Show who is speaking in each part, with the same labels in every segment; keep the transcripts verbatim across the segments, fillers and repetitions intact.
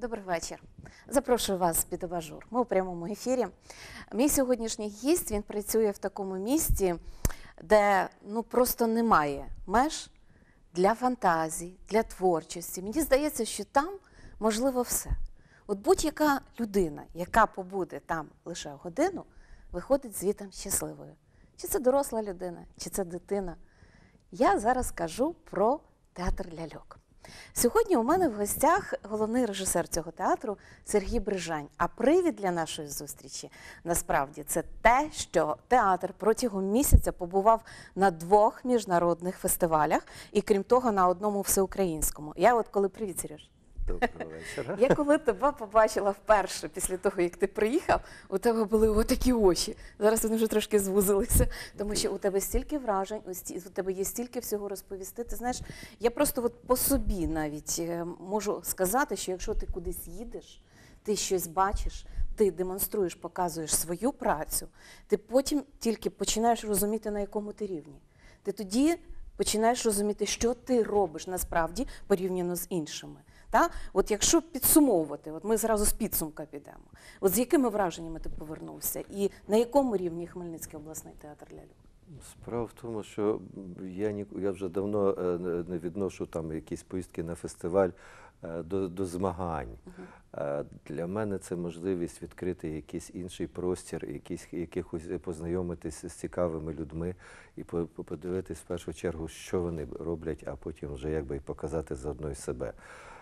Speaker 1: Добрий вечір. Запрошую вас під абажур. Ми у прямому ефірі. Мій сьогоднішній гість, він працює в такому місті, де ну, просто немає меж для фантазій, для творчості. Мені здається, що там можливо все. От будь-яка людина, яка побуде там лише годину, виходить звітом щасливою. Чи це доросла людина, чи це дитина. Я зараз кажу про театр ляльок. Сьогодні у мене в гостях головний режисер цього театру Сергій Брижань. А привід для нашої зустрічі, насправді, це те, що театр протягом місяця побував на двох міжнародних фестивалях і, крім того, на одному всеукраїнському. Я от коли... Привіт, Сереж.
Speaker 2: Доброго вечора.
Speaker 1: Я коли тебе побачила вперше після того, як ти приїхав, у тебе були отакі очі. Зараз вони вже трошки звузилися, тому що у тебе стільки вражень, у тебе є стільки всього розповісти. Ти знаєш, я просто от по собі навіть можу сказати, що якщо ти кудись їдеш, ти щось бачиш, ти демонструєш, показуєш свою працю, ти потім тільки починаєш розуміти, на якому ти рівні. Ти тоді починаєш розуміти, що ти робиш насправді порівняно з іншими. Та? От якщо підсумовувати, от ми зразу з підсумка підемо, от з якими враженнями ти повернувся і на якому рівні Хмельницький обласний театр ляльок?
Speaker 2: Справа в тому, що я, ні, я вже давно не відношу там якісь поїздки на фестиваль до, до змагань. Uh-huh. Для мене це можливість відкрити якийсь інший простір, якийсь, якихось познайомитися з цікавими людьми і подивитись в першу чергу, що вони роблять, а потім вже якби і показати заодно і себе.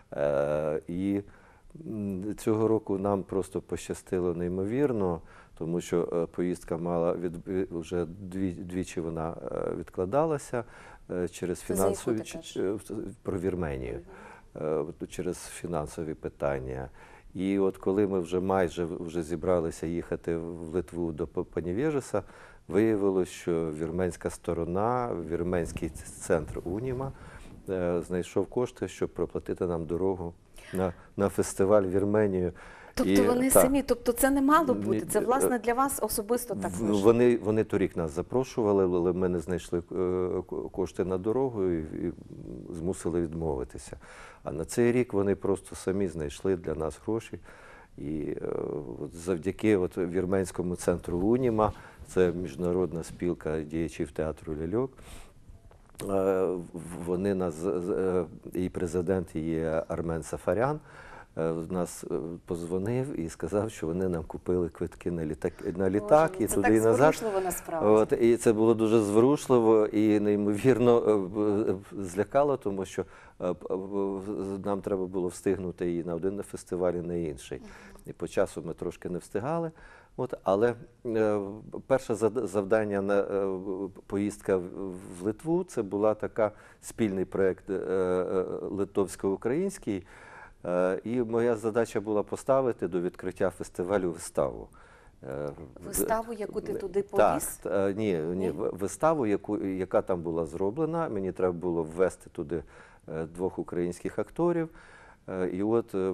Speaker 2: І цього року нам просто пощастило неймовірно, тому що поїздка мала від, вже дві, двічі вона відкладалася через фінансові, про Вірменію, через фінансові питання. І от коли ми вже майже вже зібралися їхати в Литву до Панівєжеса, виявилося, що вірменська сторона, вірменський центр Уніма знайшов кошти, щоб проплатити нам дорогу на, на фестиваль в Вірменію.
Speaker 1: Тобто і, вони та, самі, тобто це не мало бути, це власне для вас особисто так важливо?
Speaker 2: Вони, вони торік нас запрошували, але ми не знайшли кошти на дорогу і, і змусили відмовитися. А на цей рік вони просто самі знайшли для нас гроші. І от завдяки от Вірменському центру Уніма, це міжнародна спілка діячів театру ляльок, вони нас, і президент є Армен Сафарян, нас позвонив і сказав, що вони нам купили квитки на літак, на літак
Speaker 1: Боже,
Speaker 2: і туди і назад.
Speaker 1: Це так зворушливо насправді.
Speaker 2: От, і це було дуже зворушливо і неймовірно злякало, тому що нам треба було встигнути і на один фестиваль, і на інший. І по часу ми трошки не встигали. От, але е, перше завдання на е, поїздка в Литву, це була така спільний проєкт е, е, литовсько-український. Е, і моя задача була поставити до відкриття фестивалю виставу.
Speaker 1: Е, виставу, яку ти туди повіз?
Speaker 2: Так, е, ні, ні, виставу, яку, яка там була зроблена. Мені треба було ввести туди е, двох українських акторів. Е, і от е,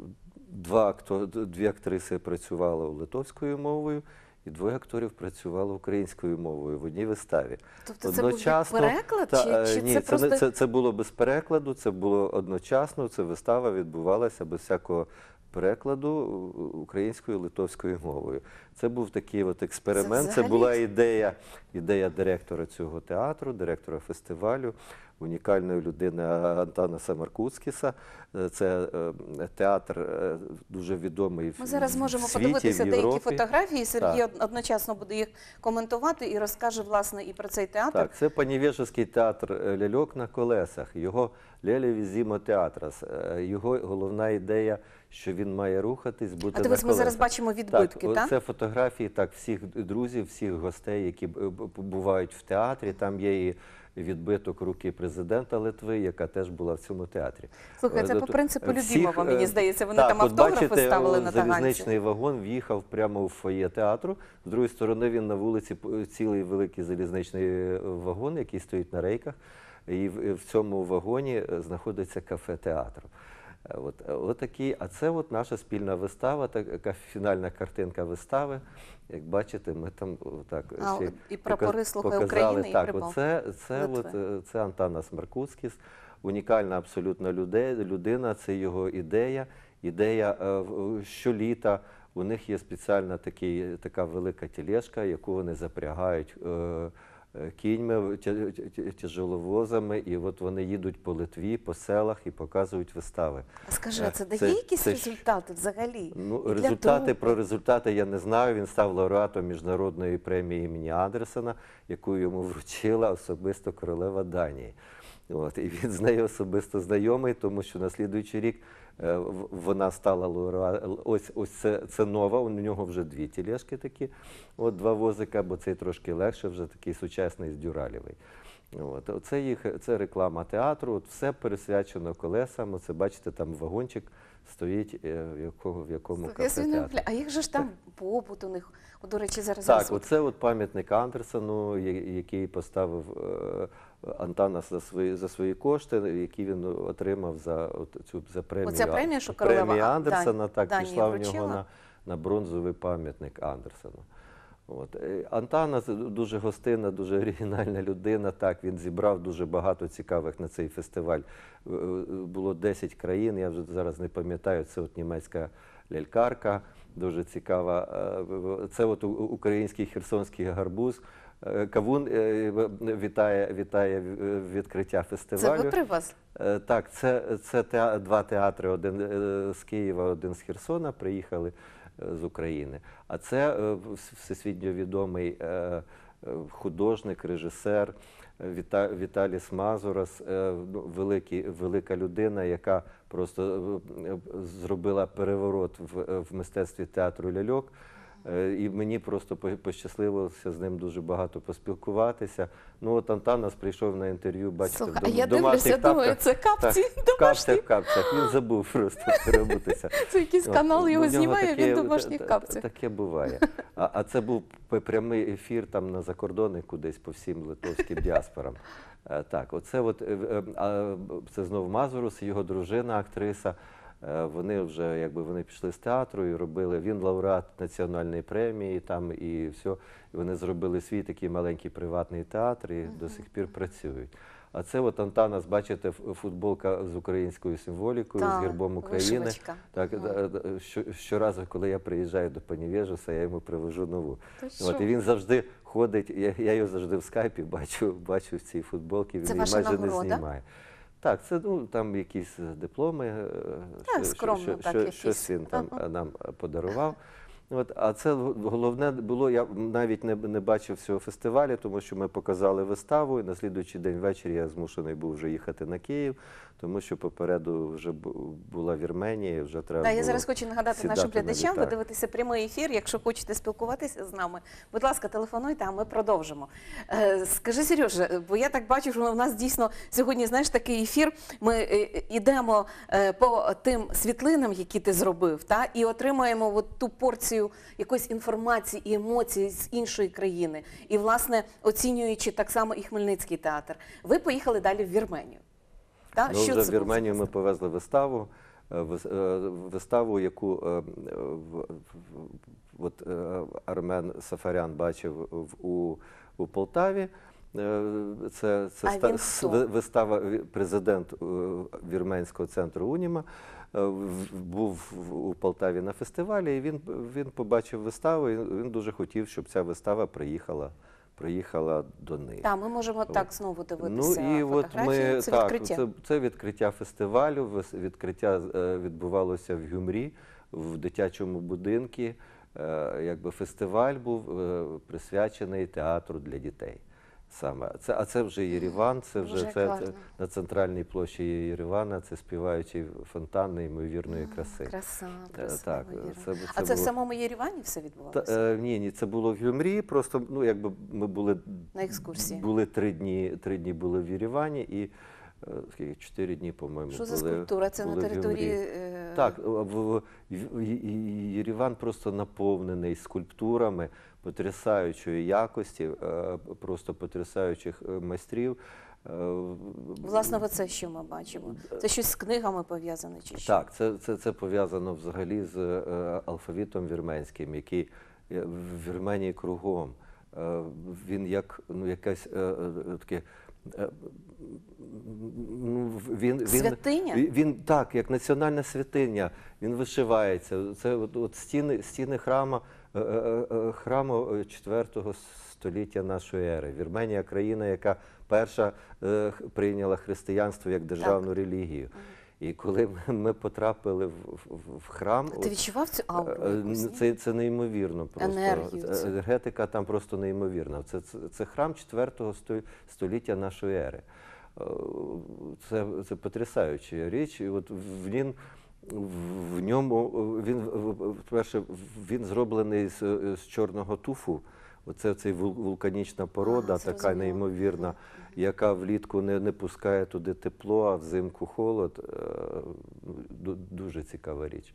Speaker 2: Два актор, дві актриси працювали литовською мовою, і двоє акторів працювали українською мовою в одній виставі.
Speaker 1: Тобто одночасно, це був переклад?
Speaker 2: Та,
Speaker 1: чи, чи
Speaker 2: ні,
Speaker 1: це,
Speaker 2: це,
Speaker 1: просто...
Speaker 2: це, це було без перекладу, це було одночасно, це вистава відбувалася без всякого перекладу українською і литовською мовою. Це був такий от експеримент, це,
Speaker 1: взагалі...
Speaker 2: це була ідея, ідея директора цього театру, директора фестивалю, унікальної людини Антана Самаркуцкіса. Це театр дуже відомий в світі, в Європі.
Speaker 1: Ми зараз можемо подивитися деякі фотографії, Сергій так. одночасно буде їх коментувати і розкаже, власне, і про цей театр.
Speaker 2: Так, це Панівєжеський театр ляльок на колесах, його «Лелі Зімо театрас», його головна ідея, що він має рухатись, бути
Speaker 1: а
Speaker 2: на колесах.
Speaker 1: А ми зараз бачимо відбитки, так?
Speaker 2: Так, це фотографії так, всіх друзів, всіх гостей, які бувають в театрі, там є і відбиток руки президента Литви, яка теж була в цьому театрі.
Speaker 1: Слухай, це по принципу Любімова, мені здається, вони так, там автографи бачите, ставили на таганці.
Speaker 2: Залізничний вагон в'їхав прямо в фоє театру, з другої сторони він на вулиці цілий великий залізничний вагон, який стоїть на рейках, і в, в цьому вагоні знаходиться кафе театру. От, от такі, а це от наша спільна вистава, така фінальна картинка вистави. Як бачите, ми там так
Speaker 1: а,
Speaker 2: ще
Speaker 1: і прапори «Слуги
Speaker 2: показали.
Speaker 1: України»
Speaker 2: Так,
Speaker 1: і припал.
Speaker 2: Це, це, от, це Антанас Маркуцкіс, унікальна абсолютно людина, це його ідея. ідея е, в- щоліта у них є спеціальна такий, така велика тележка, яку вони запрягають е, е, кіньми, тя- тя- тяжеловозами, і от вони їдуть по Литві, по селах і показують вистави.
Speaker 1: А скажи,
Speaker 2: Е,
Speaker 1: а це дає
Speaker 2: це-
Speaker 1: якісь
Speaker 2: це ж-
Speaker 1: результати взагалі?
Speaker 2: Ну,
Speaker 1: І для
Speaker 2: результати,
Speaker 1: трупи?
Speaker 2: про результати я не знаю. Він став лауреатом міжнародної премії імені Андерсена, яку йому вручила особисто королева Данії. От, і він з нею особисто знайомий, тому що на слідуючий рік е, в- вона стала лауреатом. Ось, ось це, це нова, у нього вже дві тележки такі, от два возика, бо цей трошки легше, вже такий сучасний з дюралєвий. От, оце їх, це реклама театру, от все пересвячено колесам. Оце бачите, там вагончик стоїть, е, в якого в якому
Speaker 1: Слухай, я собі не
Speaker 2: кафе-театрі.
Speaker 1: уявляю. А як же ж там побут у них? От, до речі, зараз
Speaker 2: Так,
Speaker 1: зараз от
Speaker 2: оце от пам'ятник Андерсену, я- який поставив е, Антанас за свої, за свої кошти, які він отримав за от цю за премію.
Speaker 1: Оця премія, що
Speaker 2: премія
Speaker 1: королева А-
Speaker 2: Андерсена,
Speaker 1: Дан-
Speaker 2: так
Speaker 1: Данії
Speaker 2: пішла в
Speaker 1: вручила?
Speaker 2: нього на, на бронзовий пам'ятник Андерсену. От. Е, Антанас дуже гостинна, дуже оригінальна людина. Так, він зібрав дуже багато цікавих на цей фестиваль. Е, е, Було десять країн, я вже зараз не пам'ятаю, це от німецька лялькарка, дуже цікава. Е, Це от у- український херсонський гарбуз. Е, Кавун е, вітає, вітає е, відкриття
Speaker 1: це
Speaker 2: фестивалю.
Speaker 1: ви при вас?
Speaker 2: Е, Так, це, це теа- два театри, один е, з Києва, один з Херсона, приїхали е, з України. А це е, вс- всесвітньо відомий е, е, художник, режисер е, Віта, Віталіс Мазурас, е, ну, великий, велика людина, яка просто е, е, зробила переворот в, е, в мистецтві театру ляльок. Е, І мені просто по- пощасливилося з ним дуже багато поспілкуватися. Ну от Антанас прийшов на інтерв'ю, бачите,
Speaker 1: Слухай,
Speaker 2: в
Speaker 1: а
Speaker 2: дом-
Speaker 1: я
Speaker 2: домашніх
Speaker 1: дивлюся, думаю,
Speaker 2: тапках.
Speaker 1: це капці
Speaker 2: Так, в
Speaker 1: домашні.
Speaker 2: капцях, в капцях. Він забув просто перебутися.
Speaker 1: Це якийсь
Speaker 2: От,
Speaker 1: канал
Speaker 2: у
Speaker 1: його
Speaker 2: нього
Speaker 1: знімає,
Speaker 2: таке-
Speaker 1: він в домашніх
Speaker 2: та- та-
Speaker 1: капцях.
Speaker 2: Таке буває. А, а це був п- прямий ефір там на закордони кудись по всім литовським діаспорам. Е, Так, оце от, е, е, а, це знов Мазурус, його дружина, актриса. Е, Вони вже якби вони пішли з театру і робили. Він лауреат національної премії там і все. І вони зробили свій такий маленький приватний театр і до сих пір працюють. А це от Антанас, бачите, ф- футболка з українською символікою, з
Speaker 1: Так,
Speaker 2: гербом України.
Speaker 1: вишивочка.
Speaker 2: Так,
Speaker 1: Мгм.
Speaker 2: да, да, що, щоразу, коли я приїжджаю до Панівєжуса, я йому привожу нову.
Speaker 1: Та
Speaker 2: От,
Speaker 1: що?
Speaker 2: і він завжди ходить, я, я його завжди в скайпі бачу, бачу в цій футболці, він
Speaker 1: Це
Speaker 2: її
Speaker 1: ваша
Speaker 2: майже
Speaker 1: нагорода?
Speaker 2: не знімає. Так, це ну, там якісь дипломи, е,
Speaker 1: Так,
Speaker 2: що-
Speaker 1: скромно
Speaker 2: що-
Speaker 1: так,
Speaker 2: що-
Speaker 1: якісь.
Speaker 2: щось він там
Speaker 1: Ага.
Speaker 2: е, нам подарував. От, а це головне було, я навіть не, не бачив цього фестивалю, тому що ми показали виставу, і на слідуючий день ввечері я змушений був вже їхати на Київ, тому що попереду вже бу- була Вірменія, і вже треба
Speaker 1: Да, я
Speaker 2: було
Speaker 1: зараз хочу нагадати
Speaker 2: сідати
Speaker 1: нашим
Speaker 2: на
Speaker 1: глядачам, ви
Speaker 2: літак.
Speaker 1: дивитеся прямий ефір. Якщо хочете спілкуватися з нами, будь ласка, телефонуйте, а ми продовжимо. Е, скажи, Сережа, бо я так бачу, що у нас дійсно сьогодні, знаєш, такий ефір. Ми е, йдемо е, по тим світлинам, які ти зробив, та, і отримаємо от ту порцію якоїсь інформації і емоцій з іншої країни. І, власне, оцінюючи так само і Хмельницький театр. Ви поїхали далі в Вірменію. Та?
Speaker 2: Ну,
Speaker 1: Що
Speaker 2: вже
Speaker 1: це
Speaker 2: в
Speaker 1: був
Speaker 2: Вірменію
Speaker 1: за
Speaker 2: ми
Speaker 1: фестиваль?
Speaker 2: повезли виставу, е, вис- е, виставу, яку е, в- в- от, е, Армен Сафарян бачив в- у, у Полтаві. Е, Це, це
Speaker 1: А
Speaker 2: ста-
Speaker 1: він
Speaker 2: с-
Speaker 1: хто?
Speaker 2: ви- вистава, ві- президент е, Вірменського центру Уніма е, в- був в- у Полтаві на фестивалі, і він, він побачив виставу, і він дуже хотів, щоб ця вистава приїхала, приїхала до них.
Speaker 1: Так, ми можемо так знову дивитися
Speaker 2: Ну і от
Speaker 1: фотографії.
Speaker 2: ми
Speaker 1: Це
Speaker 2: так,
Speaker 1: відкриття.
Speaker 2: це, це відкриття фестивалю. вис- Відкриття е, відбувалося в Гюмрі, в дитячому будинку. Е, Якби фестиваль був е, присвячений театру для дітей. Саме це, а це вже Єреван, це вже
Speaker 1: Дуже
Speaker 2: це, це
Speaker 1: гарно.
Speaker 2: на центральній площі Єревана. Це співаючий фонтан неймовірної
Speaker 1: М,
Speaker 2: краси.
Speaker 1: Краса,
Speaker 2: Е,
Speaker 1: краса,
Speaker 2: Так,
Speaker 1: вірно.
Speaker 2: це, це
Speaker 1: А це в
Speaker 2: було-
Speaker 1: самому Єревані все
Speaker 2: Та,
Speaker 1: відбувалося?
Speaker 2: е, ні, ні, це було в Гюмрі. Просто ну якби ми були
Speaker 1: На екскурсії?
Speaker 2: були три дні, три дні були в Єревані і е, скільки чотири дні, по-моєму,
Speaker 1: Що
Speaker 2: були.
Speaker 1: за скульптура? Це на
Speaker 2: були в
Speaker 1: території...
Speaker 2: Гюмрі.
Speaker 1: е,
Speaker 2: Так, в, в, в- Єреван просто наповнений скульптурами потрясаючої якості, е, просто потрясаючих е, майстрів. Е,
Speaker 1: Власне, оце що ми бачимо? Це щось з книгами пов'язане чи що?
Speaker 2: Так, це, це, це пов'язано взагалі з е, алфавітом вірменським, який е, в Вірменії кругом. Е, він як ну, якась е, е, таке. е, Ну, в- він, він,
Speaker 1: Святиня?
Speaker 2: Він, він так, як національна святиня, він вишивається. Це от, от стіни, стіни храму, е, е, е, храму четвертого століття нашої ери. Вірменія – країна, яка перша е, прийняла християнство як державну
Speaker 1: Так.
Speaker 2: релігію. І коли ми, ми потрапили в, в, в храм,
Speaker 1: Ти
Speaker 2: от,
Speaker 1: відчував цю ауру?
Speaker 2: Е,
Speaker 1: якусь, ні?
Speaker 2: Це, це неймовірно просто.
Speaker 1: Енергію
Speaker 2: Е,
Speaker 1: цю.
Speaker 2: Енергетика там просто неймовірна. Це, це, це храм четвертого століття нашої ери. Е, Це, це потрясаюча річ. І от в, він, в ньому, він, перше, він зроблений з, з чорного туфу. Оце цей вулканічна порода,
Speaker 1: А,
Speaker 2: така
Speaker 1: зрозуміла.
Speaker 2: неймовірна, яка влітку не, не пускає туди тепло, а взимку холод. Е, Дуже цікава річ.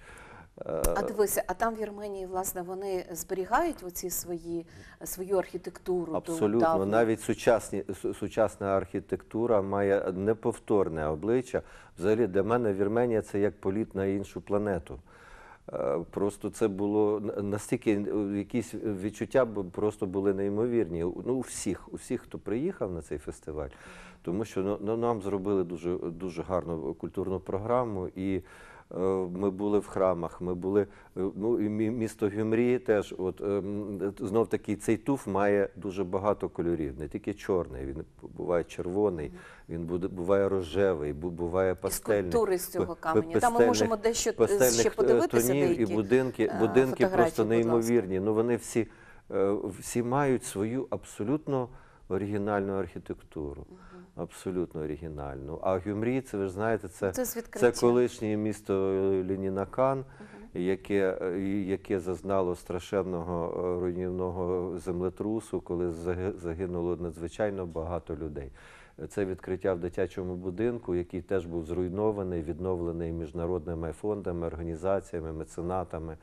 Speaker 1: А дивися, а там в Вірменії, власне, вони зберігають оці свої, свою архітектуру? ту
Speaker 2: Абсолютно.
Speaker 1: давню?
Speaker 2: Навіть сучасні, су- сучасна архітектура має неповторне обличчя. Взагалі для мене Вірменія – це як політ на іншу планету. Е, Просто це було на- настільки, е, якісь відчуття б просто були неймовірні. Ну, у всіх, у всіх, хто приїхав на цей фестиваль. Тому що ну, ну, нам зробили дуже, дуже гарну культурну програму. І е, ми були в храмах, ми були, е, ну, і мі- місто Гюмрі теж, от, ем, знов таки, цей туф має дуже багато кольорів, не тільки чорний, він буває червоний, він буде, буває рожевий, бу- буває
Speaker 1: І
Speaker 2: пастельний.
Speaker 1: скульптури з цього
Speaker 2: П-
Speaker 1: каменя. Там ми
Speaker 2: пастельних-
Speaker 1: можемо дещо е,
Speaker 2: пастельних,
Speaker 1: ще
Speaker 2: е,
Speaker 1: подивитися,
Speaker 2: тонів,
Speaker 1: деякі
Speaker 2: і будинки,
Speaker 1: е,
Speaker 2: будинки
Speaker 1: фотографії,
Speaker 2: просто
Speaker 1: будь ласка.
Speaker 2: неймовірні. Ну, вони всі, е, всі мають свою абсолютно оригінальну архітектуру. Абсолютно оригінальну. А Гюмрі, це ви ж знаєте, це,
Speaker 1: Це з
Speaker 2: це
Speaker 1: відкриття.
Speaker 2: колишнє місто Ленінакан, яке, е, яке зазнало страшенного е, руйнівного землетрусу, коли заги- загинуло надзвичайно багато людей. Це відкриття в дитячому будинку, який теж був зруйнований, відновлений міжнародними фондами, організаціями, меценатами.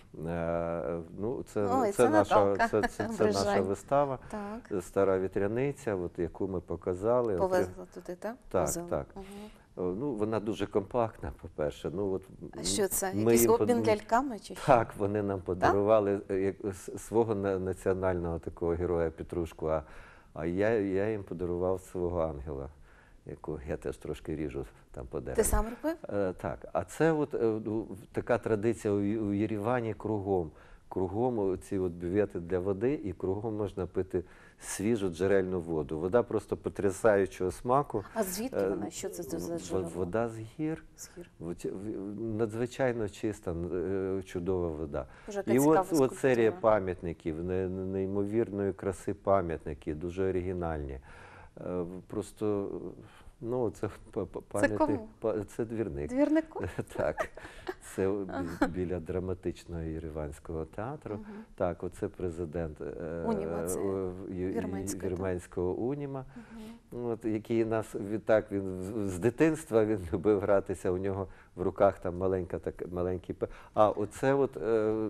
Speaker 2: Е, Ну, це,
Speaker 1: Ой,
Speaker 2: це,
Speaker 1: це
Speaker 2: наша,
Speaker 1: Наталка
Speaker 2: це, це, це наша
Speaker 1: Брижань.
Speaker 2: вистава,
Speaker 1: Так.
Speaker 2: стара вітряниця, от, яку ми показали.
Speaker 1: Повезла туди, так?
Speaker 2: Так,
Speaker 1: Возила.
Speaker 2: так.
Speaker 1: Мгм.
Speaker 2: О, Ну, вона дуже компактна, по-перше. Ну, от,
Speaker 1: А що це?
Speaker 2: ми
Speaker 1: Якийсь
Speaker 2: їм
Speaker 1: обмін
Speaker 2: под-
Speaker 1: ляльками чи що?
Speaker 2: Так, вони нам подарували е, як, с- свого на- національного такого героя Петрушку, а, а я, я їм подарував свого ангела, яку я теж трошки ріжу там по дереву.
Speaker 1: Ти сам робив?
Speaker 2: Е, Так, а це от е, ну, така традиція у, Ї- у Єревані кругом. Кругом ці от бювети для води, і кругом можна пити свіжу джерельну воду. Вода просто потрясаючого смаку.
Speaker 1: А звідки
Speaker 2: Е,
Speaker 1: вона? Що це за
Speaker 2: в-
Speaker 1: джерело?
Speaker 2: Вода з гір.
Speaker 1: З гір.
Speaker 2: От, в- Надзвичайно чиста, е, чудова вода.
Speaker 1: Боже, яка
Speaker 2: І
Speaker 1: цікава
Speaker 2: от, от
Speaker 1: скульптура.
Speaker 2: серія пам'ятників, не- неймовірної краси пам'ятники, дуже оригінальні. Е, Просто, ну, це па- па- пам'ятник,
Speaker 1: кому?
Speaker 2: па- це двірник.
Speaker 1: Двірнику?
Speaker 2: Так, це бі- біля драматичного Єреванського театру. Так, оце президент е,
Speaker 1: Уніма, це
Speaker 2: е, Ю-
Speaker 1: вірменської, так?
Speaker 2: вірменського Уніма, от, який нас відтак, він з- з дитинства він любив гратися, у нього в руках там маленька, так, маленький пе- А оце от, е,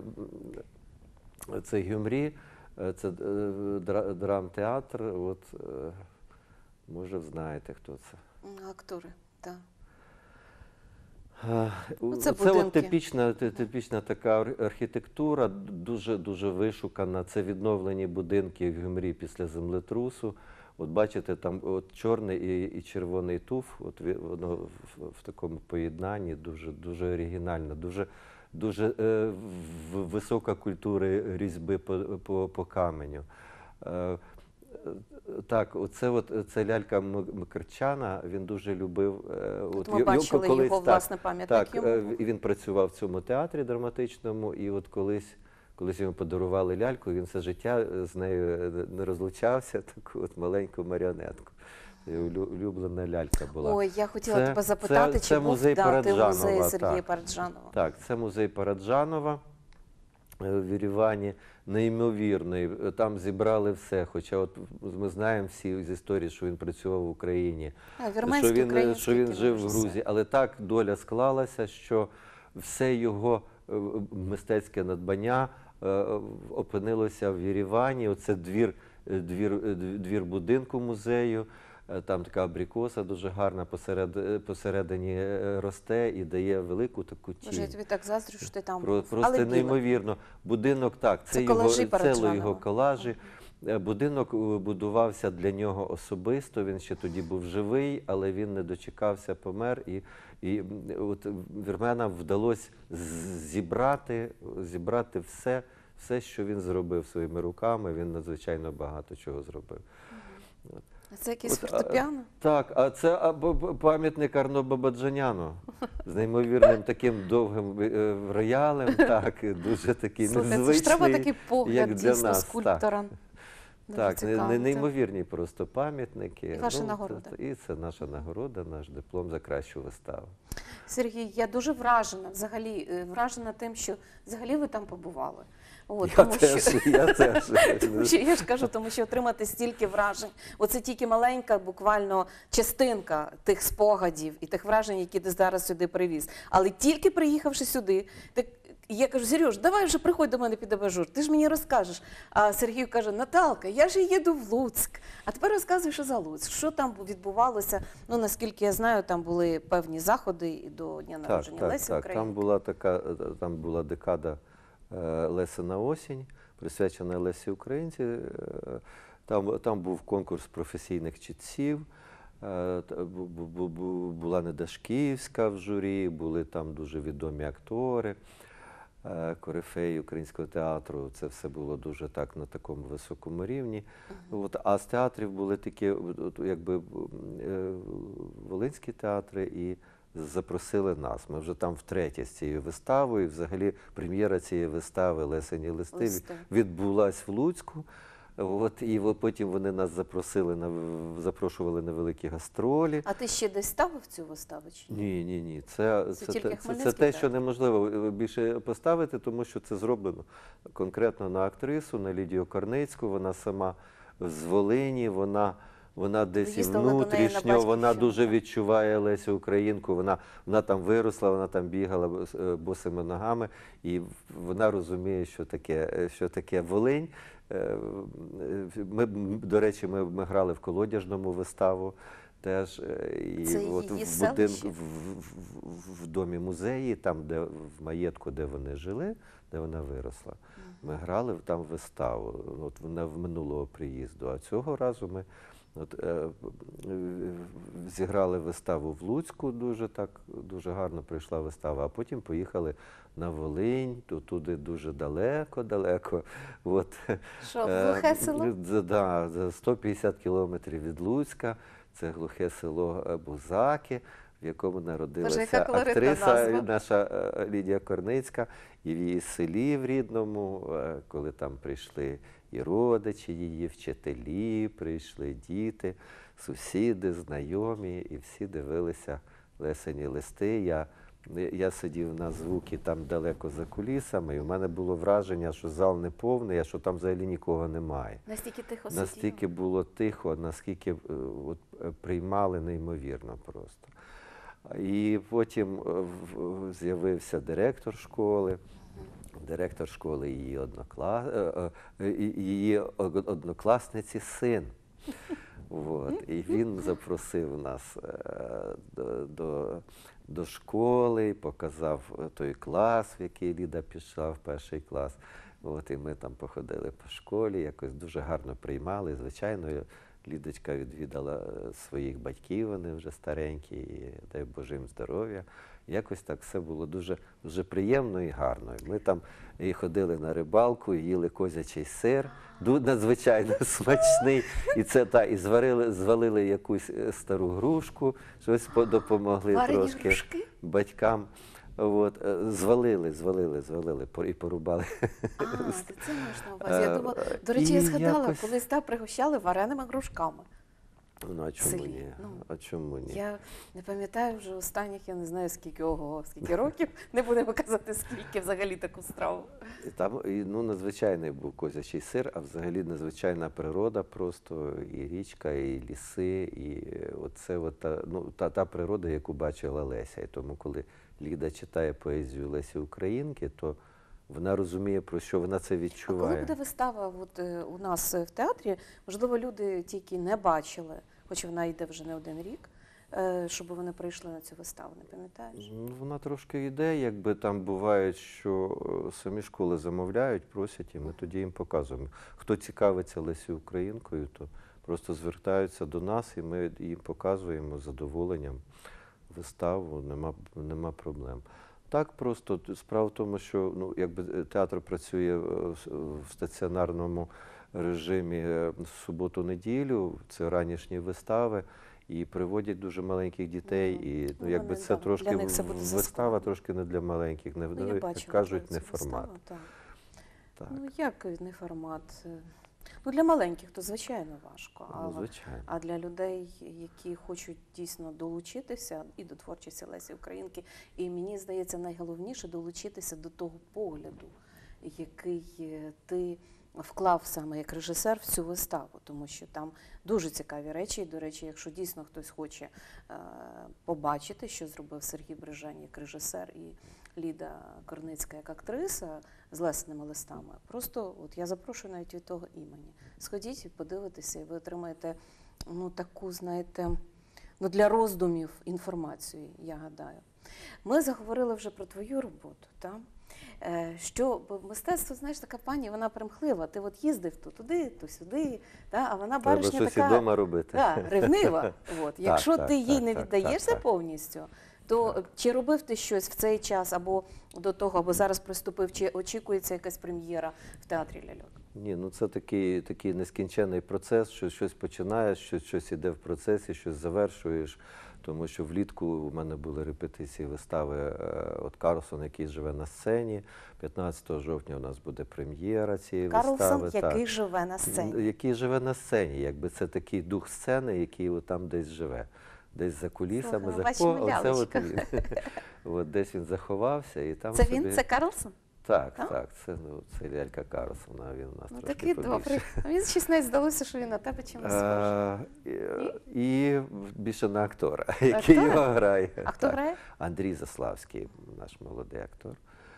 Speaker 2: це Гюмрі, е, це е, дра- драмтеатр, от, е, може знаєте, хто це.
Speaker 1: М, Актори, так.
Speaker 2: А,
Speaker 1: Ну, це
Speaker 2: це от
Speaker 1: будинки.
Speaker 2: типічна, ти- типічна така ар- архітектура, дуже, дуже вишукана. Це відновлені будинки в Гюмрі після землетрусу. От бачите, там от чорний і, і червоний туф, от ві- воно в, в такому поєднанні дуже, дуже оригінально, дуже, дуже е, в- висока культура різьби по, по, по каменю. Е, Так, оце от це лялька М- Мкрчана, він дуже любив. е,
Speaker 1: От
Speaker 2: й-
Speaker 1: ми
Speaker 2: й-
Speaker 1: бачили
Speaker 2: колись,
Speaker 1: його,
Speaker 2: так,
Speaker 1: власне, пам'ятник
Speaker 2: так,
Speaker 1: йому.
Speaker 2: е, і він працював в цьому театрі драматичному, і от колись, колись йому подарували ляльку, він все життя е, з нею е, не розлучався, таку от маленьку маріонетку. Це його улю- улюблена лялька була.
Speaker 1: Ой, я хотіла
Speaker 2: Це-
Speaker 1: тебе запитати,
Speaker 2: це-
Speaker 1: чи
Speaker 2: це
Speaker 1: був
Speaker 2: музей
Speaker 1: да, ти в музеї
Speaker 2: Параджанова,
Speaker 1: Сергія
Speaker 2: так.
Speaker 1: Параджанова?
Speaker 2: Так, це музей Параджанова е, в Єревані, неймовірний. Е, Там зібрали все. Хоча от ми знаємо всі з історії, що він працював в Україні,
Speaker 1: А,
Speaker 2: що
Speaker 1: вірменський,
Speaker 2: він,
Speaker 1: український
Speaker 2: що він жив в
Speaker 1: кінорежисер.
Speaker 2: Грузії. Але так доля склалася, що все його е, мистецьке надбання е, опинилося в Єревані. Оце двір, е, двір, е, двір будинку музею. Е, Там така абрикоса дуже гарна посеред, е, посередині е, росте і дає велику таку тінь.
Speaker 1: Боже, я тобі так заздрю, що ти там
Speaker 2: Про-
Speaker 1: був.
Speaker 2: Просто
Speaker 1: Але біле.
Speaker 2: неймовірно. Будинок, так, це,
Speaker 1: Це
Speaker 2: його,
Speaker 1: колажі
Speaker 2: це
Speaker 1: Параджанова.
Speaker 2: його колажі. е, будинок е, будувався для нього особисто, він ще тоді був живий, але він не дочекався, помер. І, і м, от вірменам вдалося з- зібрати, зібрати все, все, що він зробив своїми руками, він надзвичайно багато чого зробив.
Speaker 1: А це якийсь
Speaker 2: От, а,
Speaker 1: фортепіано?
Speaker 2: Так, а це а, б- б- пам'ятник Арно Бабаджаняну з неймовірним таким довгим е, роялем, так, і дуже такий
Speaker 1: Слухай, це
Speaker 2: незвичний,
Speaker 1: ж треба такий погляд
Speaker 2: як для
Speaker 1: дійсно
Speaker 2: нас.
Speaker 1: скульптора. Дуже
Speaker 2: Так, не,
Speaker 1: цікаво,
Speaker 2: не
Speaker 1: так.
Speaker 2: неймовірні просто пам'ятники.
Speaker 1: І ваша
Speaker 2: Ну,
Speaker 1: нагорода.
Speaker 2: це- І це наша нагорода, наш диплом за кращу виставу.
Speaker 1: Сергій, я дуже вражена, взагалі, е, вражена тим, що взагалі ви там побували. От,
Speaker 2: Я
Speaker 1: тому
Speaker 2: теж,
Speaker 1: що...
Speaker 2: я теж.
Speaker 1: Тому що я ж кажу, тому що отримати стільки вражень. Оце тільки маленька, буквально частинка тих спогадів і тих вражень, які ти зараз сюди привіз. Але тільки приїхавши сюди, ти. Я кажу: Сереж, давай вже приходь до мене під абажур, ти ж мені розкажеш. А Сергій каже: Наталка, я ж їду в Луцьк. А тепер розказуй, що за Луцьк, що там відбувалося. Ну, наскільки я знаю, там були певні заходи і до дня
Speaker 2: Так,
Speaker 1: народження
Speaker 2: так,
Speaker 1: Лесі
Speaker 2: так.
Speaker 1: України.
Speaker 2: Там була така, е, там була декада е, Лесина осінь, присвячена Лесі Українці. Е, Там, там був конкурс професійних читців. е, та- бу- бу- бу- бу- Була Недашківська в журі, були там дуже відомі актори, е, корифеї українського театру. Це все було дуже так на такому високому рівні. От, а з театрів були такі, от, якби, м, е, волинські театри, і запросили нас. Ми вже там втретє з цією виставою. Взагалі прем'єра цієї вистави «Лесені листи»
Speaker 1: Листи.
Speaker 2: відбулась в Луцьку. От, і от потім вони нас запросили на в- запрошували на великі гастролі.
Speaker 1: А ти ще десь ставив цю виставу чи ні?
Speaker 2: Ні, ні, ні. Це,
Speaker 1: Це
Speaker 2: це,
Speaker 1: тільки
Speaker 2: те- це, це
Speaker 1: Хмельницький
Speaker 2: те,
Speaker 1: театр?
Speaker 2: що неможливо більше поставити, тому що це зроблено конкретно на актрису, на Лідію Корницьку. Вона сама з Волині, вона, вона десь і
Speaker 1: їздила до неї на
Speaker 2: внутрішньо, вона
Speaker 1: батьківщину,
Speaker 2: дуже
Speaker 1: так.
Speaker 2: відчуває Лесю Українку. Вона, вона там виросла, вона там бігала бос- е, босими ногами, і вона розуміє, що таке, е, що таке Волинь. Е, Ми, до речі, ми, ми грали в колодяжному виставу. Теж е, і
Speaker 1: Це
Speaker 2: от
Speaker 1: її
Speaker 2: в будинку
Speaker 1: селище?
Speaker 2: в, в, в домі музеї, там, де в маєтку, де вони жили, де вона виросла. Ми грали там виставу. От вона в минулого приїзду. А цього разу ми от, е, е, зіграли виставу в Луцьку, дуже так, дуже гарно прийшла вистава, а потім поїхали на Волинь, то туди дуже далеко-далеко. От.
Speaker 1: Що, в
Speaker 2: Е,
Speaker 1: глухе село?
Speaker 2: з- Да, за сто п'ятдесят кілометрів від Луцька. Це глухе село е, Бузаки, в якому народилася
Speaker 1: яка колоритна
Speaker 2: актриса
Speaker 1: назва.
Speaker 2: наша е, Лідія Корницька. І в її селі в рідному, е, коли там прийшли і родичі її, вчителі, прийшли діти, сусіди, знайомі, і всі дивилися Лесені листи. Я Я сидів на звуки там далеко за кулісами, і в мене було враження, що зал не повний, а що там взагалі нікого немає.
Speaker 1: Настільки тихо
Speaker 2: Настільки
Speaker 1: сиділо?
Speaker 2: було тихо, наскільки е, от, е, приймали неймовірно просто. І потім е, в- з'явився директор школи, директор школи і її, однокла... е, е, і- її од- однокласниці син. От. І він запросив нас е, до, до, до школи, і показав той клас, в який Ліда пішла, в перший клас. От, і ми там походили по школі, якось дуже гарно приймали. Звичайно, Лідочка відвідала своїх батьків, вони вже старенькі, і дай Боже їм здоров'я. Якось так все було дуже, дуже приємно і гарно. Ми там і ходили на рибалку, і їли козячий сир, ду- надзвичайно смачний. І це та, і зварили, звалили якусь е, стару грушку, щось по- допомогли
Speaker 1: Варені
Speaker 2: трошки
Speaker 1: грушки?
Speaker 2: батькам. От, е, звалили, звалили, звалили по- і порубали.
Speaker 1: А, то це маєш на увазі. Я
Speaker 2: Е,
Speaker 1: думала, до речі, я
Speaker 2: і
Speaker 1: згадала,
Speaker 2: якось-
Speaker 1: колись та пригощали вареними грушками.
Speaker 2: Ну, а чому
Speaker 1: селі.
Speaker 2: ні?
Speaker 1: Ну,
Speaker 2: А чому ні?
Speaker 1: Я не пам'ятаю вже останніх, я не знаю скільки, ого, скільки років, не будемо казати, скільки взагалі таку страву.
Speaker 2: І Там і, ну, надзвичайний був козячий сир, а взагалі надзвичайна природа просто, і річка, і ліси, і оце от та, ну, та, та природа, яку бачила Леся. І тому, коли Ліда читає поезію Лесі Українки, то вона розуміє, про що вона це
Speaker 1: А коли
Speaker 2: відчуває.
Speaker 1: буде вистава от, е, у нас е, в театрі, можливо, люди тільки не бачили, хоч вона йде вже не один рік, е, щоб вони прийшли на цю виставу, не пам'ятаєш?
Speaker 2: Ну, вона трошки йде, якби там буває, що е, самі школи замовляють, просять, і ми тоді їм показуємо. Хто цікавиться Лесею Українкою, то просто звертаються до нас, і ми їм показуємо з задоволенням виставу, нема, нема проблем. Так просто т- справа в тому, що ну, якби е, театр працює в с- в стаціонарному режимі е, в суботу-неділю, це ранішні вистави, і приводять дуже маленьких дітей,
Speaker 1: Мгм.
Speaker 2: і ну,
Speaker 1: Ну,
Speaker 2: якби
Speaker 1: вони,
Speaker 2: це
Speaker 1: да,
Speaker 2: трошки
Speaker 1: для них це
Speaker 2: в-
Speaker 1: буде
Speaker 2: вистава
Speaker 1: заскладно.
Speaker 2: трошки не для маленьких, не,
Speaker 1: Ну,
Speaker 2: ну,
Speaker 1: я
Speaker 2: як
Speaker 1: бачила
Speaker 2: кажуть,
Speaker 1: цю
Speaker 2: не формат.
Speaker 1: виставу, так.
Speaker 2: Так,
Speaker 1: Ну, як не формат? Ну, для маленьких то, звичайно, важко.
Speaker 2: ну,
Speaker 1: А,
Speaker 2: звичайно.
Speaker 1: а для людей, які хочуть дійсно долучитися і до творчості Лесі Українки, і мені здається, найголовніше долучитися до того погляду, який е, ти вклав саме як режисер в цю виставу, тому що там дуже цікаві речі. І, до речі, якщо дійсно хтось хоче е, побачити, що зробив Сергій Брижань як режисер і Ліда Корницька як актриса з лесними листами, просто от я запрошую навіть від того імені. Сходіть і подивитеся, і ви отримаєте ну, таку, знаєте, ну, для роздумів інформацію, я гадаю. Ми заговорили вже про твою роботу, так? Е, Що бо мистецтво, знаєш, така пані, вона примхлива. Ти от їздив то туди, то сюди, та? А вона
Speaker 2: Треба
Speaker 1: баришня
Speaker 2: щось і
Speaker 1: така
Speaker 2: вдома робити.
Speaker 1: да, ревнива. От. Якщо
Speaker 2: так,
Speaker 1: ти їй
Speaker 2: так,
Speaker 1: не
Speaker 2: так,
Speaker 1: віддаєшся
Speaker 2: так, так.
Speaker 1: повністю, то чи робив ти щось в цей час або до того, або зараз приступив, чи очікується якась прем'єра в театрі ляльок?
Speaker 2: Ні, ну це такий, такий нескінчений процес, що щось починаєш, щось, щось іде в процесі, щось завершуєш. Тому що влітку у мене були репетиції вистави е, от Карлсон, який живе на сцені. п'ятнадцятого жовтня у нас буде прем'єра цієї
Speaker 1: Карлсон,
Speaker 2: вистави.
Speaker 1: який
Speaker 2: так.
Speaker 1: живе на сцені.
Speaker 2: Який живе на сцені, якби це такий дух сцени, який от там десь живе. Десь за кулісами,
Speaker 1: Слухай, ми
Speaker 2: за
Speaker 1: бачимо
Speaker 2: ко- оце от
Speaker 1: лялечку.
Speaker 2: він. От десь він заховався і там
Speaker 1: Це
Speaker 2: собі...
Speaker 1: він? Це Карлсон?
Speaker 2: Так,
Speaker 1: Так?
Speaker 2: так, це, ну, це лялька Карлсона, він у нас
Speaker 1: Ну
Speaker 2: трошки
Speaker 1: такий
Speaker 2: побільше.
Speaker 1: добрий. Мені щось навіть здалося, що він на тебе чимось схожий.
Speaker 2: Е, І і більше на актора, який
Speaker 1: Актора?
Speaker 2: його грає.
Speaker 1: А хто
Speaker 2: Так.
Speaker 1: грає?
Speaker 2: Андрій Заславський, наш молодий актор.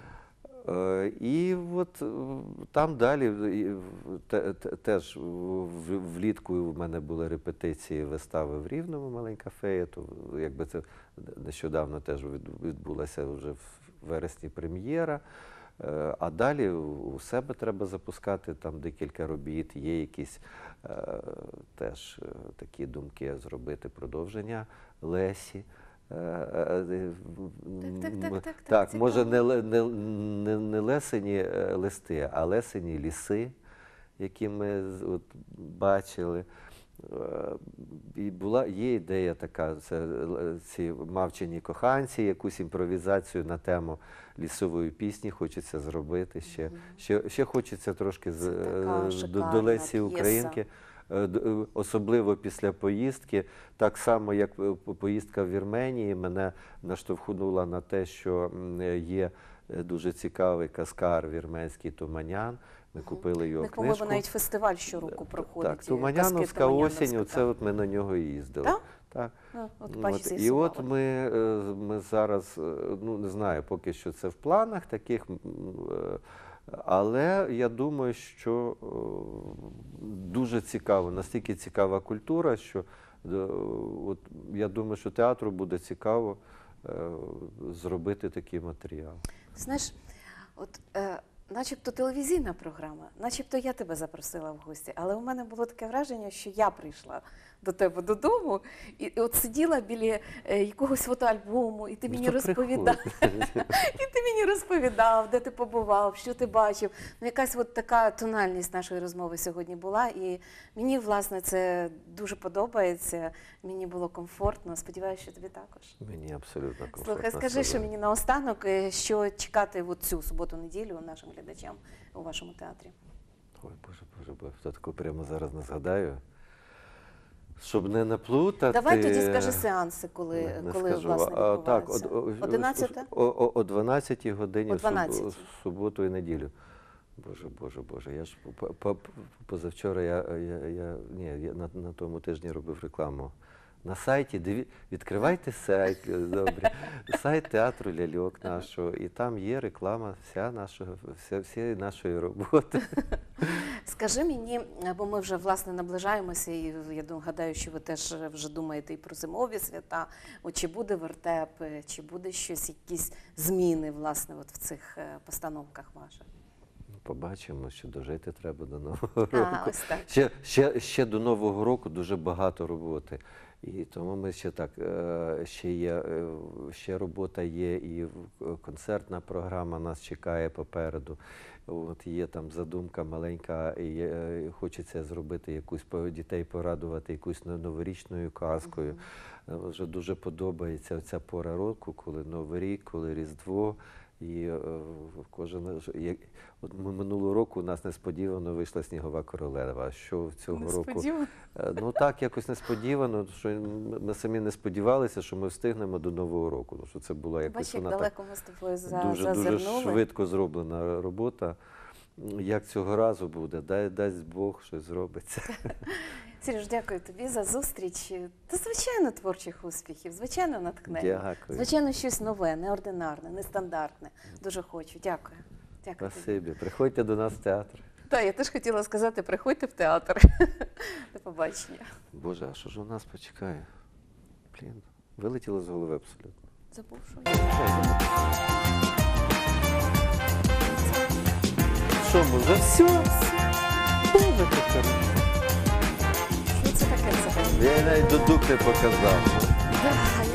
Speaker 2: Е, І от е, там далі і в- те- те- теж в- влітку в мене були репетиції вистави в Рівному «Маленька фея», то якби це нещодавно теж від- відбулася вже в вересні прем'єра. Е, А далі у себе треба запускати там декілька робіт, є якісь е, теж е, такі думки зробити продовження Лесі. Е, е, е, в-
Speaker 1: Так, так, так,
Speaker 2: м,
Speaker 1: так,
Speaker 2: Так,
Speaker 1: цікаво.
Speaker 2: може не, ле- не, не, не лесені е, листи, а лесені ліси, які ми з- от, бачили. Е, І була, є ідея така, це е, ці мавчені коханці, якусь імпровізацію на тему лісової пісні хочеться зробити ще. Ще, ще хочеться трошки з,
Speaker 1: Це така
Speaker 2: е, до,
Speaker 1: шикарна
Speaker 2: до Лесі
Speaker 1: п'єса.
Speaker 2: Українки. Е, д- е, Особливо після поїздки, так само як е, по- поїздка в Вірменії мене наштовхнула на те, що м, е, є е, дуже цікавий каскар вірменський Туманян. Ми купили
Speaker 1: У
Speaker 2: його
Speaker 1: них,
Speaker 2: книжку.
Speaker 1: по-моєму, навіть фестиваль щороку проходить.
Speaker 2: Так,
Speaker 1: е,
Speaker 2: Туманяновська
Speaker 1: «Казки Туманяновська»,
Speaker 2: осінь, оце
Speaker 1: так.
Speaker 2: от ми на нього і їздили.
Speaker 1: Так?
Speaker 2: Так.
Speaker 1: Ну, от
Speaker 2: От,
Speaker 1: бачите,
Speaker 2: і от
Speaker 1: з'ясували.
Speaker 2: ми, е, ми зараз, е, ну не знаю, поки що це в планах таких, м, е, але я думаю, що е, дуже цікаво, настільки цікава культура, що е, от, я думаю, що театру буде цікаво е, зробити такий матеріал.
Speaker 1: Знаєш, от е, начебто телевізійна програма, начебто я тебе запросила в гості, але у мене було таке враження, що я прийшла до тебе додому і, і от сиділа біля е, якогось фотоальбому, і ти мені
Speaker 2: Ну, то
Speaker 1: розповідав.
Speaker 2: приходь.
Speaker 1: І ти мені розповідав, де ти побував, що ти бачив. Ну, якась от така тональність нашої розмови сьогодні була. І мені, власне, це дуже подобається. Мені було комфортно. Сподіваюся, що тобі також.
Speaker 2: Мені абсолютно комфортно.
Speaker 1: Слухай, скажи, що мені наостанок, е, що чекати в цю суботу-неділю нашим глядачам у вашому театрі.
Speaker 2: Ой, Боже, Боже, Боже, то таку прямо зараз не згадаю. Щоб не наплутати.
Speaker 1: Давай тоді скажи сеанси, коли,
Speaker 2: не- не
Speaker 1: коли
Speaker 2: скажу.
Speaker 1: власне,
Speaker 2: А, так,
Speaker 1: відбуваються.
Speaker 2: о- о-
Speaker 1: одинадцята?
Speaker 2: О, о, о дванадцятій годині
Speaker 1: О
Speaker 2: в суб-
Speaker 1: дванадцятій.
Speaker 2: в суботу і неділю. Боже, Боже, Боже, я ж по- по- позавчора я, я, я, ні, я на, на тому тижні робив рекламу. На сайті, диві, відкривайте сайт, добре, сайт театру ляльок нашого, і там є реклама вся нашого, вся, всієї нашої роботи.
Speaker 1: Скажи мені, бо ми вже власне наближаємося, і я дум- гадаю, що ви теж вже думаєте і про зимові свята. От чи буде вертеп, чи буде щось, якісь зміни власне от в цих е, постановках ваших?
Speaker 2: Ну, побачимо, що дожити треба до Нового року.
Speaker 1: А, ось так.
Speaker 2: Ще, ще, ще до Нового року дуже багато роботи. І тому ми ще так, е, ще є, е, ще робота є, і в- концертна програма нас чекає попереду. От є там задумка маленька, і е, хочеться зробити якусь по- дітей порадувати якусь но- новорічною казкою. Е, Вже дуже подобається ця пора року, коли Новий рік, коли Різдво. І е, кожен ж- як- от ми минулого року у нас несподівано вийшла Снігова королева. Що в цього року?
Speaker 1: Несподівано.
Speaker 2: Е, Ну так, якось несподівано, що ми самі не сподівалися, що ми встигнемо до Нового року. Ну, що це була якось
Speaker 1: Бачиш, як
Speaker 2: вона так
Speaker 1: далеко ми з тобою за,
Speaker 2: дуже, дуже
Speaker 1: зазирнули.
Speaker 2: швидко зроблена робота. Як цього разу буде? Дай, дасть Бог, щось зробиться.
Speaker 1: Сереж, дякую тобі за зустріч. Та звичайно творчих успіхів, звичайно натхнення.
Speaker 2: Дякую.
Speaker 1: Звичайно, щось нове, неординарне, нестандартне. Дуже хочу. Дякую. Дякую тобі.
Speaker 2: Спасибі. Приходьте до нас в театр.
Speaker 1: Так, я теж хотіла сказати, приходьте в театр. До побачення.
Speaker 2: Боже, а що ж у нас почекає? Блін, вилетіло з голови абсолютно.
Speaker 1: Забув, що я.
Speaker 2: Що, ми вже все? Боже, як хорошо.
Speaker 1: Що це таке взагалі?
Speaker 2: Я навіть дудук не показав.
Speaker 1: Да,